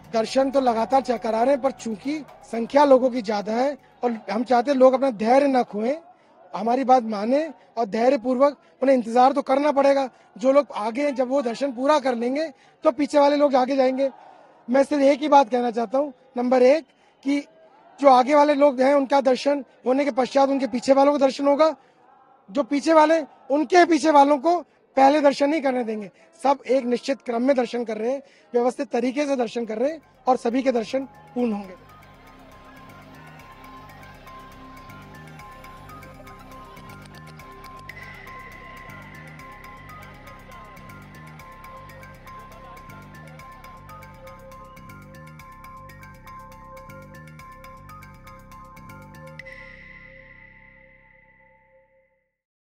दर्शन तो लगातार करा रहे हैं, पर चूंकि संख्या लोगों की ज्यादा है और हम चाहते हैं लोग अपना धैर्य न खोएं, हमारी बात माने और धैर्य पूर्वक उन्हें इंतजार तो करना पड़ेगा। जो लोग आगे जब वो दर्शन पूरा कर लेंगे तो पीछे वाले लोग आगे जाएंगे। मैं सिर्फ एक ही बात कहना चाहता हूँ, नंबर एक, कि जो आगे वाले लोग हैं उनका दर्शन होने के पश्चात उनके पीछे वालों को दर्शन होगा। जो पीछे वाले, उनके पीछे वालों को पहले दर्शन नहीं करने देंगे। सब एक निश्चित क्रम में दर्शन कर रहे हैं, व्यवस्थित तरीके से दर्शन कर रहे हैं और सभी के दर्शन पूर्ण होंगे।